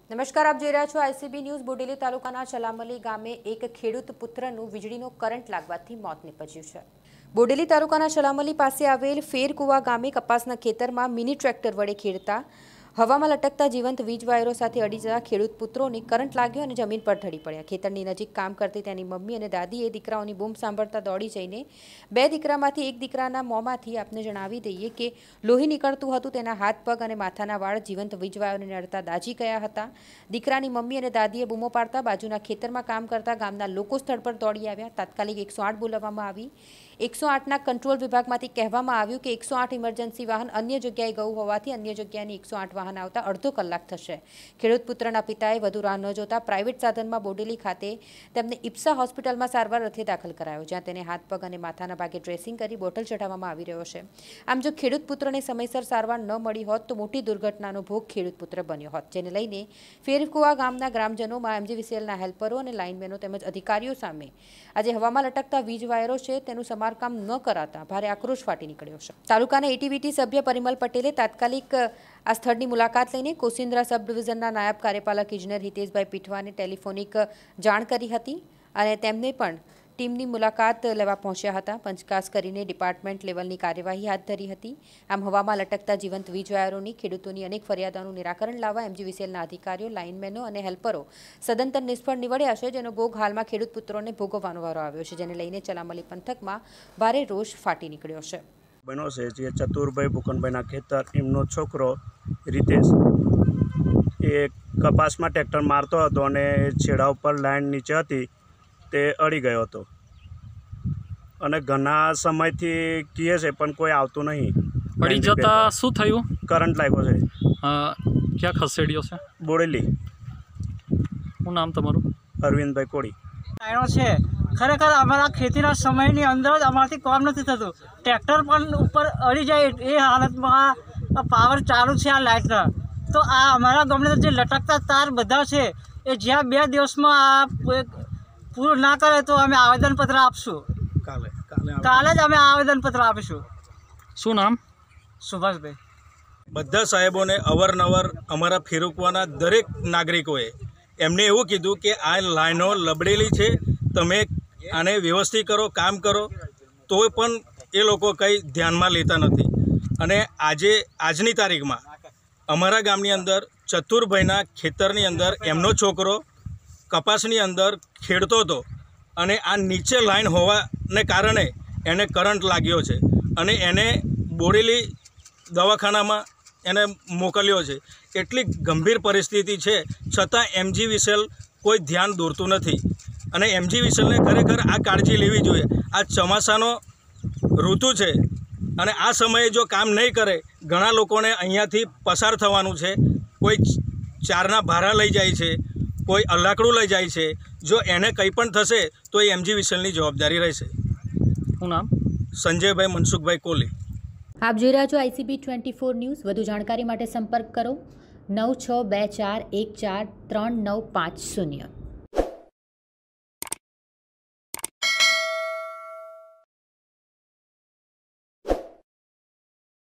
નમસ્કાર, આપ જોઈ રહ્યા છો આઈસીબી ન્યૂઝ। બોડેલી તાલુકાના ચલામલી ગામે એક ખેડૂત પુત્રનું વીજળીનો કરંટ લાગવાથી મોત નીપજ્યું છે। બોડેલી તાલુકાના ચલામલી પાસે આવેલ ફેરકુવા ગામે કપાસના ખેતરમાં મિની ટ્રેક્ટર વડે ખેડતા હવામાં લટકતા જીવંત વીજ વાયરો સાથે અડી જતા ખેડૂત પુત્રોને કરંટ લાગ્યો અને જમીન પર ઢળી પડ્યા। ખેતરની નજીક કામ કરતી તેની મમ્મી અને દાદીએ દીકરાઓની બૂમ સાંભળતા દોડી જઈને બે દીકરામાંથી એક દીકરાના મોંમાંથી આપને જણાવી દઈએ કે લોહી નીકળતું હતું। તેના હાથ પગ અને માથાના વાળ જીવંત વીજ વાયરોને અડતા દાઝી ગયા હતા। દીકરાની મમ્મી અને દાદીએ બૂમો પાડતા બાજુના ખેતરમાં કામ કરતા ગામના લોકો સ્થળ પર દોડી આવ્યા। તાત્કાલિક 108 બોલાવવામાં આવી। 108ના કંટ્રોલ વિભાગમાંથી કહેવામાં આવ્યું કે 108 ઇમરજન્સી વાહન અન્ય જગ્યાએ ગયું હોવાથી અન્ય જગ્યાની 108 વાહન આવતા અડધો કલાક થશે। ખેડૂત પુત્રના પિતાએ વધુ રાહ ન જોતા પ્રાઇવેટ સાધનમાં બોડેલી ખાતે તેમને ઇપ્સા હોસ્પિટલમાં સારવાર અર્થે દાખલ કરાયો, જ્યાં તેને હાથ પગ અને માથાના ભાગે ડ્રેસિંગ કરી બોટલ ચઢાવવામાં આવી રહ્યો છે। આમ જો ખેડૂત પુત્રને સમયસર સારવાર ન મળી હોત તો મોટી દુર્ઘટનાનો ભોગ ખેડૂત પુત્ર બન્યો હોત, જેને લઈને ફેરકુવા ગામના ગ્રામજનોમાં એમજીવીસીએલના હેલ્પરો અને લાઇનમેનો તેમજ અધિકારીઓ સામે આજે હવામાં લટકતા વીજ વાયરો છે તેનું સમારકામ ન કરાતા ભારે આક્રોશ ફાટી નીકળ્યો છે। તાલુકાના એટીવીટી સભ્ય પરિમલ પટેલે તાત્કાલિક આ સ્થળની મુલાકાત લઈને કોસિન્દ્રા સબ ડિવિઝનના નાયબ કાર્યપાલક ઇજનેર હિતેશભાઈ પીઠવાને ટેલિફોનિક જાણ કરી હતી અને તેમને પણ ટીમની મુલાકાત લેવા પહોંચ્યા હતા। પંચકાસ કરીને ડિપાર્ટમેન્ટ લેવલની કાર્યવાહી હાથ ધરી હતી। આમ હવામાં લટકતા જીવંત વીજ વાયરોની ખેડૂતોની અનેક ફરિયાદોનું નિરાકરણ લાવવા એમજીવીસીએલના અધિકારીઓ, લાઇનમેનો અને હેલ્પરો સદંતર નિષ્ફળ નીવડ્યા છે, જેનો ભોગ હાલમાં ખેડૂત પુત્રોને ભોગવવાનો વારો આવ્યો છે, જેને લઈને ચલામલી પંથકમાં ભારે રોષ ફાટી નીકળ્યો છે। બન્યો છે જે ચતુરભાઈ ભૂકનભાઈના ખેતર, એમનો છોકરો રીતેશ એ કપાસમાં ટ્રેક્ટર મારતો હતો અને છેડા ઉપર લાઈન નીચે હતી તે અડી ગયો હતો અને ઘણા સમયથી કહે છે પણ કોઈ આવતું નહીં। અડી જતા શું થયું? કરંટ લાગ્યો છે। ક્યાં ખસેડ્યો છે? બોડેલી। શું નામ તમારું? અરવિંદભાઈ કોડી। છે ખરેખર અમારા ખેતીના સમયની અંદર જ અમારાથી કામ નથી થતું। ટ્રેક્ટર પણ ઉપર અડી જાય એ હાલતમાં પાવર ચાલુ છે આ લાઇટના, તો આ અમારા ગામના જે લટકતા તાર બધા છે એ જ્યાં 2 દિવસમાં આ પૂરું ના કરે તો અમે આવેદનપત્ર આપશું। કાલે જ અમે આવેદનપત્ર આપીશું। શું નામ? સુભાષભાઈ। બધા સાહેબોને અવારનવાર અમારા ફેરકવાના દરેક નાગરિકોએ એમને એવું કીધું કે આ લાઈનો લબડેલી છે, તમે આને વ્યવસ્થિત કરો, કામ કરો, તો પણ એ લોકો કંઈ ધ્યાનમાં લેતા નથી। અને આજની તારીખમાં અમારા ગામની અંદર ચતુરભાઈના ખેતરની અંદર એમનો છોકરો કપાસની અંદર ખેડતો હતો અને આ નીચે લાઈન હોવાને કારણે એને કરંટ લાગ્યો છે અને એને બોડેલી દવાખાનામાં એને મોકલ્યો છે। એટલી ગંભીર પરિસ્થિતિ છે છતાં એમજીવીસીએલ કોઈ ધ્યાન દોરતું નથી અને એમજીવીસીએલને ખરેખર આ કાળજી લેવી જોઈએ। આ ચોમાસાનો ઋતુ છે અને આ સમયે જો કામ નહીં કરે, ઘણા લોકોને અહીંયાથી પસાર થવાનું છે। કોઈ ચારના ભારા લઈ જાય છે, કોઈ અલાકડું લઈ જાય છે। જો એને કંઈ પણ થશે તો એ એમજીવીસીએલની જવાબદારી રહેશે। શું નામ? સંજયભાઈ મનસુખભાઈ કોલી। આપ જોઈ રહ્યા છો આઈસીબી 24 ન્યૂઝ। વધુ જાણકારી માટે સંપર્ક કરો 9624143950।